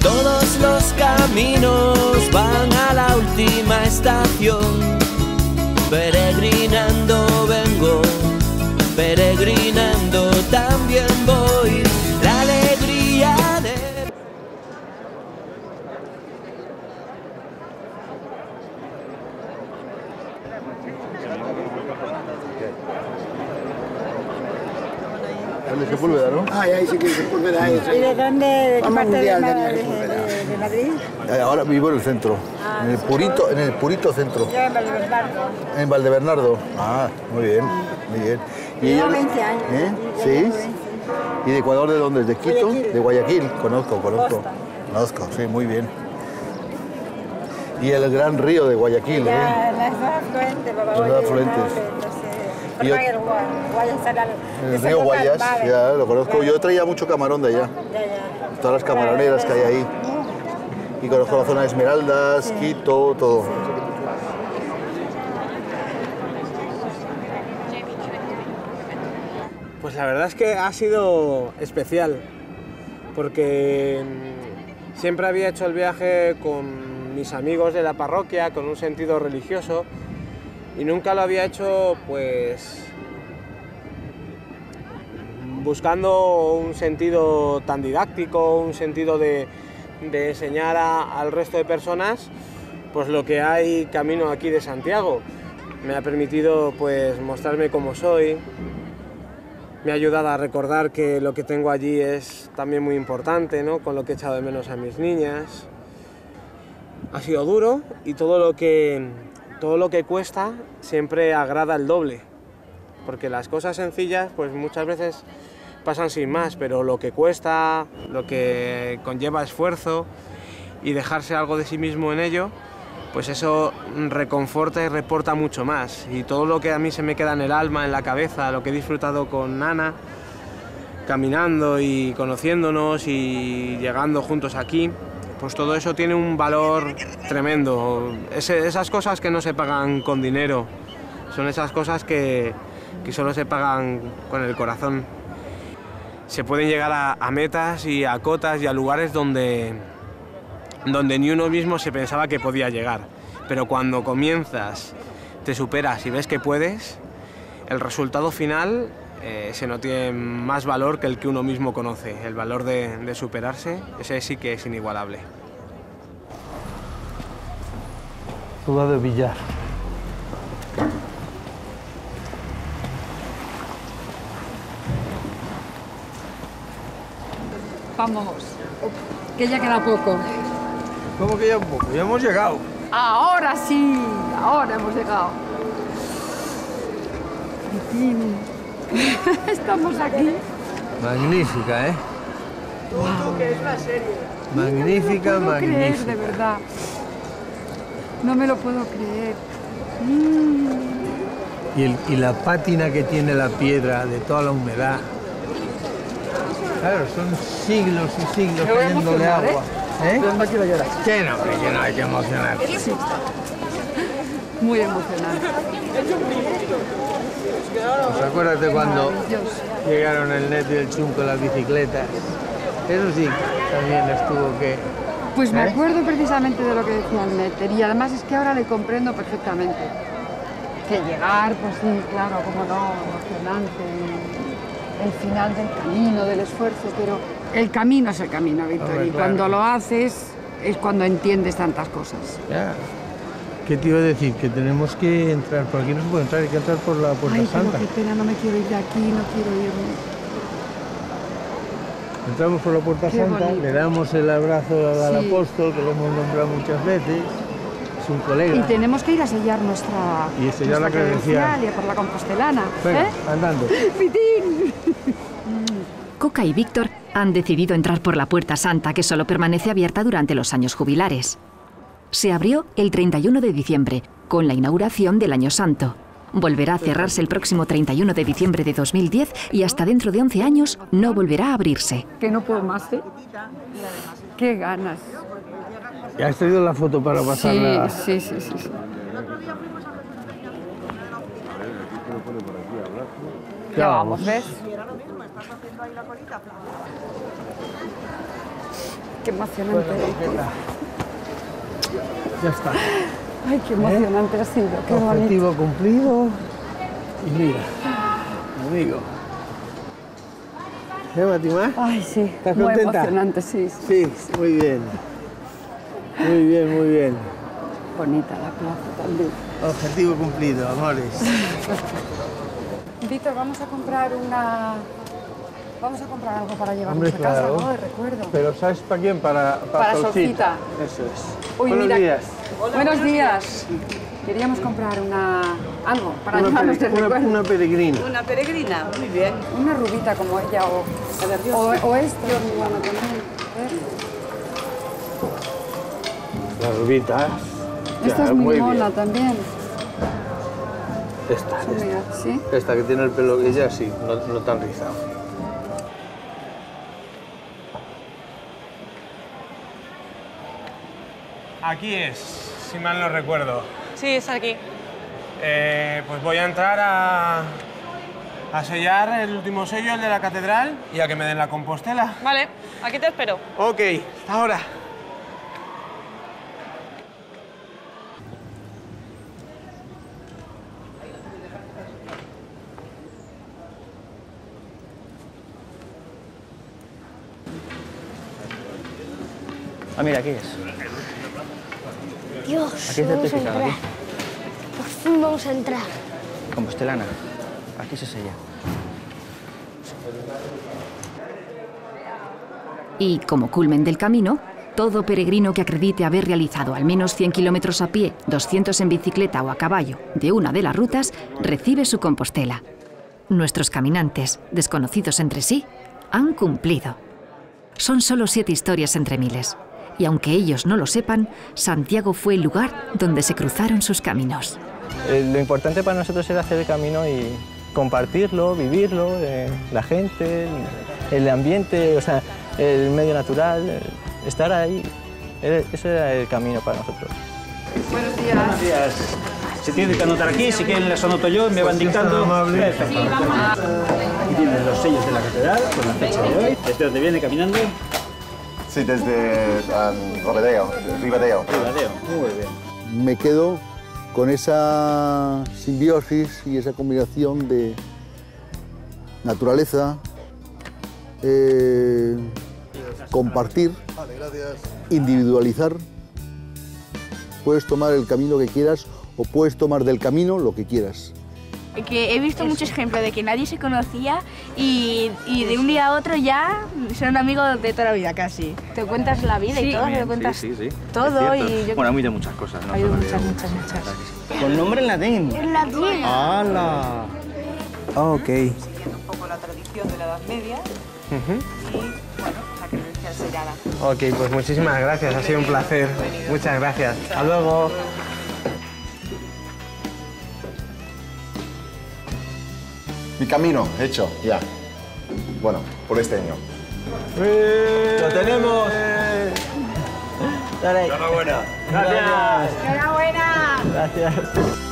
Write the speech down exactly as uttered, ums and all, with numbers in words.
Todos los caminos van a la última estación. Peregrinando vengo, peregrinando también voy. La alegría de... ¿Dónde Sepúlveda, no? Ah, ahí sí que Sepúlveda es. ¿Y de dónde? ¿De qué parte de, mundial de, tenía de, Sepúlveda. de, de Madrid? Ahora vivo en el centro, Ah, en el purito, en el purito centro. Yo en Valdebernardo. En Valdebernardo. Ah, muy bien, muy bien. Llevo ella- veinte años. ¿Eh? Ya ¿Sí? llevo veinte. ¿Y de Ecuador de dónde? ¿De Quito? Guayaquil. De Guayaquil. Conozco, conozco. Costa. Conozco, sí, muy bien. Y el gran río de Guayaquil, ¿eh? Ya, las dos afluentes, Los dos afluentes. Y Y yo, yo- el Gua- Guayas era el- El río Guayas, Vale. ya lo conozco. Claro. Yo traía mucho camarón de allá. Ya, ya. Todas las camaroneras que hay ahí. Y conozco la zona de Esmeraldas, Sí. Quito, todo. Pues la verdad es que ha sido especial, porque mm, siempre había hecho el viaje con mis amigos de la parroquia, con un sentido religioso, y nunca lo había hecho pues buscando un sentido tan didáctico, un sentido de, de enseñar a- al resto de personas pues lo que hay camino aquí de Santiago. Me ha permitido pues mostrarme como soy. Me ha ayudado a recordar que lo que tengo allí es también muy importante, ¿no? Con lo que he echado de menos a mis niñas. Ha sido duro y todo lo que, todo lo que cuesta siempre agrada el doble. Porque las cosas sencillas pues muchas veces pasan sin más, pero lo que cuesta, lo que conlleva esfuerzo y dejarse algo de sí mismo en ello, pues eso reconforta y reporta mucho más. Y todo lo que a mí se me queda en el alma, en la cabeza, lo que he disfrutado con Nana, caminando y conociéndonos y llegando juntos aquí, pues todo eso tiene un valor tremendo. Ese- esas cosas que no se pagan con dinero, son esas cosas que, que solo se pagan con el corazón. Se pueden llegar a, a metas y a cotas y a lugares donde, donde ni uno mismo se pensaba que podía llegar. Pero cuando comienzas, te superas y ves que puedes, el resultado final eh, ese no tiene más valor que el que uno mismo conoce. El valor de, de superarse, ese sí que es inigualable. Jugado de billar. Vamos, que ya queda poco. ¿Cómo que ya un poco? Ya hemos llegado. Ahora sí, ahora hemos llegado. Martín, estamos aquí. Magnífica, ¿eh? Magnífica, No me lo puedo creer, de magnífica. verdad. No me lo puedo creer. Mm. Y, el- y la pátina que tiene la piedra de toda la humedad. Claro, son siglos y siglos Me voy a cayéndole emocionar, agua. ¿Eh? No quiero llorar. Que no, hombre, que no hay que emocionar. Sí. Muy emocionante. Pues acuérdate cuando Maravilloso. llegaron el Net y el Chunco las bicicletas. Eso sí, también estuvo que... Pues me ¿Eh? acuerdo precisamente de lo que decía el Netter y además es que ahora le comprendo perfectamente. Que llegar, pues sí, claro, como no, emocionante, el final del camino, del esfuerzo, pero el camino es el camino, Víctor, Hombre, y claro. cuando lo haces es cuando entiendes tantas cosas. Ya. ¿Qué te iba a decir? Que tenemos que entrar, por aquí no se puede entrar, hay que entrar por la Puerta Ay, pero Santa. qué pena, no me quiero ir de aquí, no quiero irme. Entramos por la Puerta Qué Santa, bonito. le damos el abrazo al Sí. apóstol, que lo hemos nombrado muchas veces, es un colega. Y tenemos que ir a sellar nuestra, Y sellar nuestra la credencial. credencial y a por la compostelana. Venga, ¿Eh? andando. ¡Pitín! Coca y Víctor han decidido entrar por la Puerta Santa, que solo permanece abierta durante los años jubilares. Se abrió el treinta y uno de diciembre, con la inauguración del Año Santo. Volverá a cerrarse el próximo treinta y uno de diciembre de dos mil diez y hasta dentro de once años no volverá a abrirse. Que no puedo más, ¿eh? ¡Qué ganas! ¿Ya has traído la foto para pasarla? Sí, sí, sí, sí, sí. Ya vamos, ¿ves? Qué emocionante. Ya está. Ay, qué emocionante ¿Eh? ha sido, qué Objetivo bonito. cumplido. Y mira, amigo. ¿Eh, Matimá? Ay, sí. ¿Estás muy contenta? emocionante, sí, sí. Sí, muy bien. Muy bien, muy bien. Bonita la plaza también. Objetivo cumplido, amores. Víctor, vamos a comprar una... Vamos a comprar algo para llevarnos Hombre, a casa, claro. ¿no? De recuerdo. Pero ¿sabes para quién? Para, para, Para Solcita. Eso es. Uy, Buenos mira. días. Hola, buenos días. Queríamos comprar una... algo para Una, llevarnos de pere- una, recuerdo. una peregrina. Una peregrina, muy bien. Una rubita como ella o... O, o esta, muy buena también. A ver. Las rubitas. Esta Ya, es muy, bien. mona también. Esta, Sí, esta. mira, ¿sí? Esta que tiene el pelo, ella sí, no, no tan rizado. Aquí es, si mal no recuerdo. Sí, es aquí. Eh, pues voy a entrar a, a sellar el último sello, el de la catedral, y a que me den la Compostela. Vale, aquí te espero. Ok, hasta ahora. Ah, mira, aquí es. Dios, Aquí hay vamos a certificado, entrar. aquí. Por fin vamos a entrar. Compostelana. Aquí se sella. Y como culmen del camino, todo peregrino que acredite haber realizado al menos cien kilómetros a pie, doscientos en bicicleta o a caballo de una de las rutas, recibe su Compostela. Nuestros caminantes, desconocidos entre sí, han cumplido. Son solo siete historias entre miles. Y aunque ellos no lo sepan, Santiago fue el lugar donde se cruzaron sus caminos. Eh, lo importante para nosotros era hacer el camino y compartirlo, vivirlo, eh, la gente, el, el ambiente, o sea, el medio natural, eh, estar ahí. Era- Ese era el camino para nosotros. Buenos días. Buenos días. Se tiene que anotar aquí, si quieren las anoto yo y me van dictando. Perfecto. Aquí tienen los sellos de la catedral con la fecha de hoy. ¿Desde dónde viene caminando? Sí, desde um, Robedeo, Ribadeo. Ribadeo. Muy bien. Me quedo con esa simbiosis y esa combinación de naturaleza, eh, compartir, individualizar. Puedes tomar el camino que quieras o puedes tomar del camino lo que quieras. Que he visto muchos ejemplos de que nadie se conocía y, y de un día a otro ya son amigos de toda la vida casi. Te cuentas la vida Sí. y todo, te cuentas Sí, sí, sí. todo Es cierto. y yo... Bueno, muy de muchas cosas, ¿no? Hay Solo muchas, de- muchas, muchas. Con nombre en latín. En latín. ¡Hala! Ok. Un poco la tradición de la Edad Media y, bueno, la creencia sellada. Ok, pues muchísimas gracias, ha sido un placer. Muchas gracias. Hasta luego. Mi camino hecho, ya. Bueno, por este año. ¡Lo tenemos! Dale. Enhorabuena. Gracias. ¡Enhorabuena! Gracias.